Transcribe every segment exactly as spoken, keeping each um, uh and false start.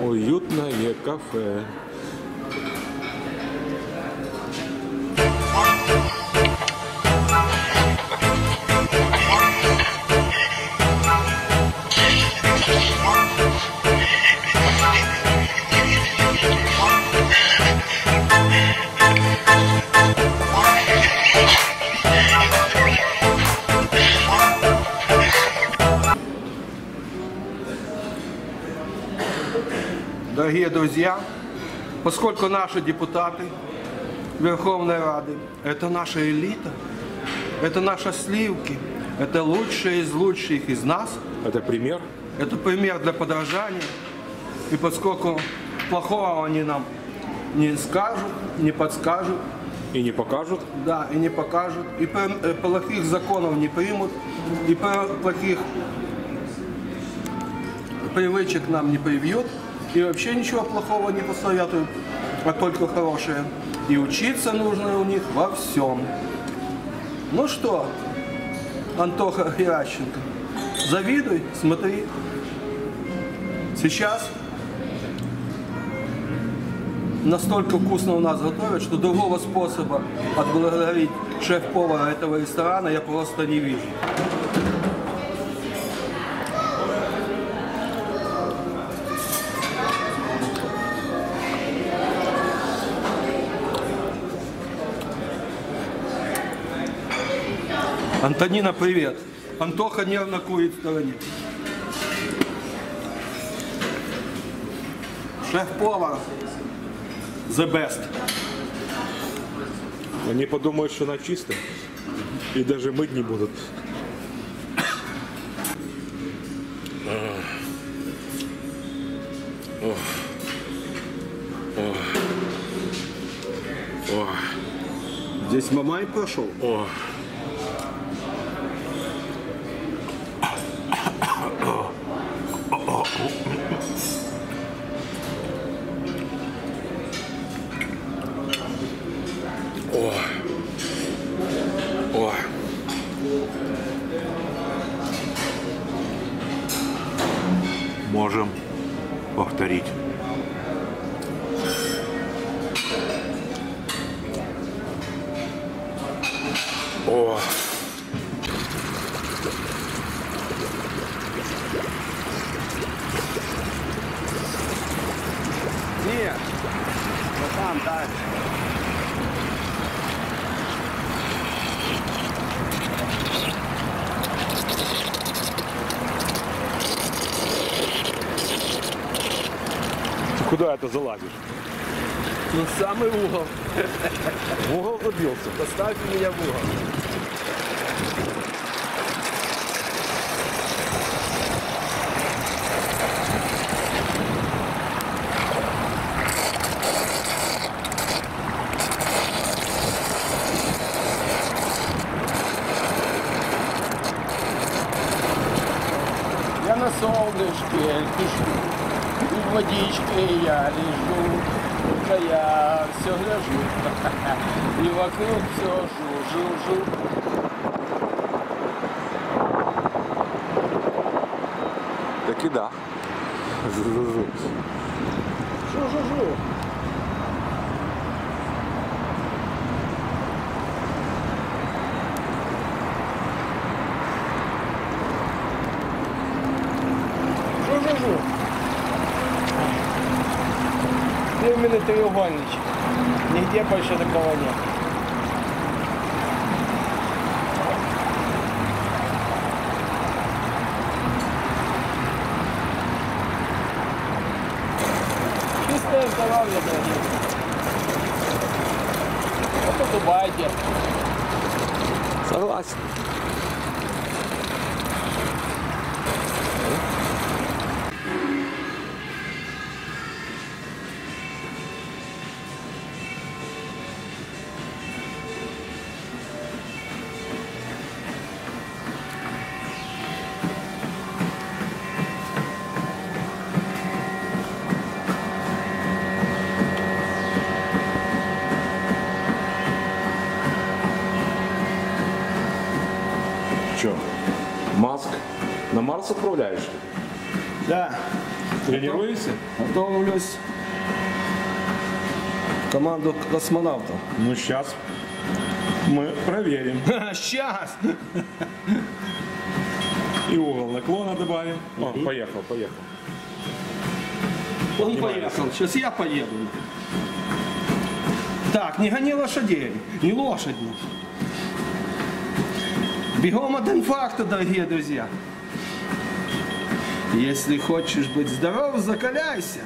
Уютное кафе. Дорогие друзья, поскольку наши депутаты Верховной Рады – это наша элита, это наши сливки, это лучшие из лучших из нас. Это пример? Это пример для подражания. И поскольку плохого они нам не скажут, не подскажут. И не покажут? Да, и не покажут. И плохих законов не примут, и плохих привычек нам не привьют. И вообще ничего плохого не посоветуют, а только хорошее. И учиться нужно у них во всем. Ну что, Антоха Геращенко, завидуй, смотри. Сейчас настолько вкусно у нас готовят, что другого способа отблагодарить шеф-повара этого ресторана я просто не вижу. Антонина, привет. Антоха нервно курит в стороне. Шеф-повар. The best. Они подумают, что она чистая. И даже мыть не будут. Ох. Ох. Ох. Здесь Мамай прошел. Ох. Можем повторить. О. Нет, вот там дальше. Куда это залазишь? Ну, самый угол. В угол забился. Поставьте меня в угол. Я на солнышке пишу. В водичке я лежу, только я все гляжу, и вокруг все жу-жу-жу. Так и да. Жу-жу-жу. Жу-жу-жу. Жу-жу-жу. Фирменный треугольничек. Нигде больше такого нет. Чистое здоровье, дорогие. Вот Дубайте. Согласен. Маск на Марс отправляешь? Да. Тренируешься? Готовлюсь в команду космонавтов. Ну, сейчас мы проверим. Сейчас! И угол наклона добавим. О, поехал, поехал. Он Поднимайся. поехал, сейчас я поеду. Так, не гони лошадей, не лошадь. Бегом от инфаркта, дорогие друзья. Если хочешь быть здоров, закаляйся.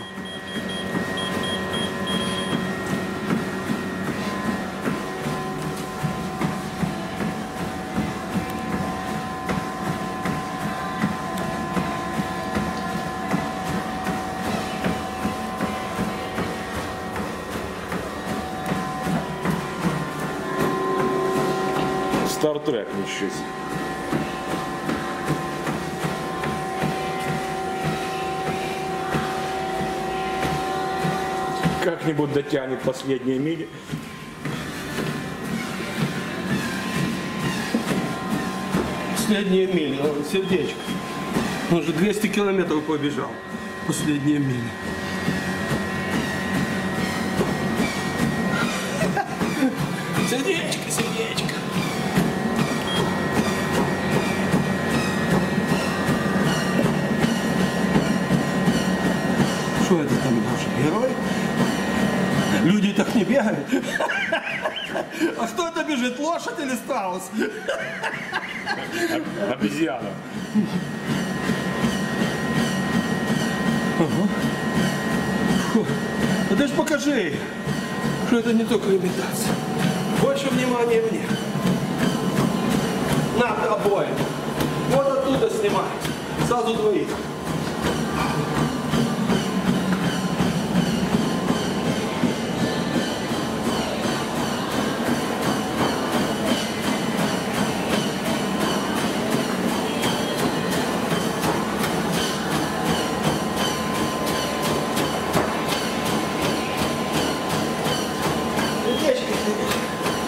Стартрек ничего себе. Как-нибудь дотянет последние мили. Последние мили, он сердечко. Он уже двести километров побежал. Последние мили. Сердечко, сердечко. Что это там даже? Герой? Люди так не бегают. А кто это бежит? Лошадь или страус? Обезьяна. Фу. Да ты ж покажи, что это не только имитация. Больше внимания мне. На обоим. Вот оттуда снимай. Сразу двоих. Сердечко, сердечко.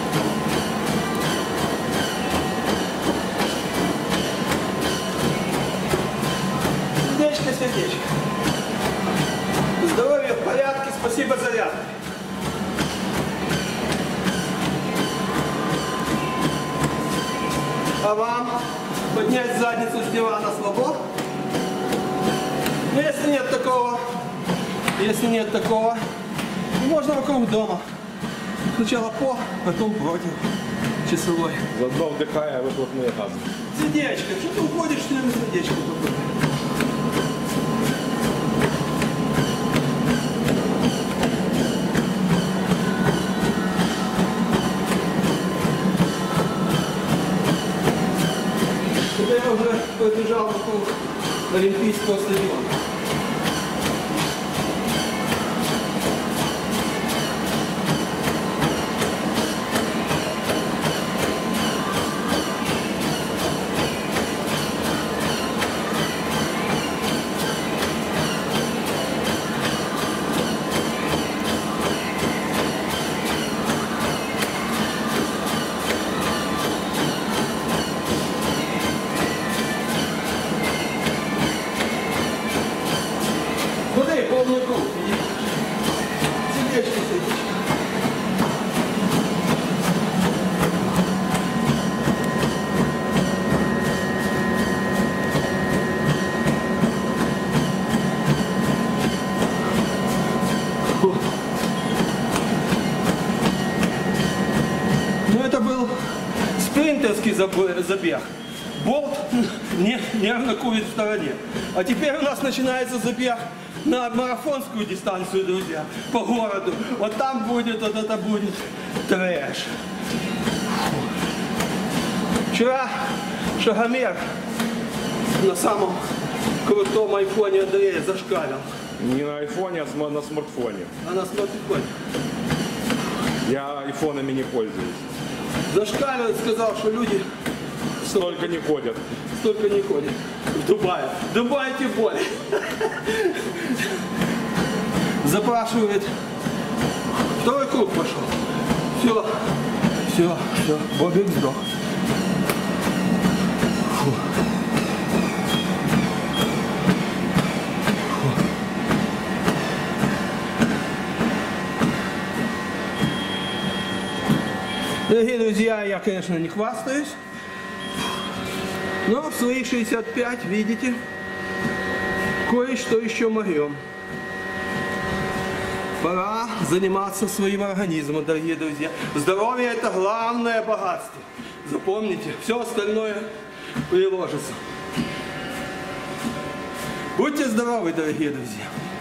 Сердечко, сердечко. Здоровье в порядке, спасибо за ряд. А вам поднять задницу с дивана слабо? Ну, если нет такого, если нет такого, можно вокруг дома. Сначала по, потом против. Часовой. Заодно вдыхая выхлопные газы. Сердечко, что ты уходишь, что ли, на сердечко такое? Это я уже побежал вокруг Олимпийского стадиона. Куда полный круг? Иди. Сердечко, сердечко. Фу. Ну это был спринтерский заб- забег. Болт не, нервно курит в стороне. А теперь у нас начинается забег на марафонскую дистанцию, друзья, по городу. Вот там будет, вот это будет трэш. Вчера шагомер на самом крутом айфоне Андрея зашкалил. Не на айфоне, а см- на смартфоне. А на смартфоне. Я айфонами не пользуюсь. Зашкалил, сказал, что люди Столько не ходят. столько не ходят. В Дубае. В Дубае тем более. Запрашивает. Второй круг пошел. Все. Все. Все. Бобик сдох. Фу. Фу. Дорогие друзья, я, конечно, не хвастаюсь, но в свои шестьдесят пять, видите, кое-что еще могем. Пора заниматься своим организмом, дорогие друзья. Здоровье – это главное богатство. Запомните, все остальное приложится. Будьте здоровы, дорогие друзья.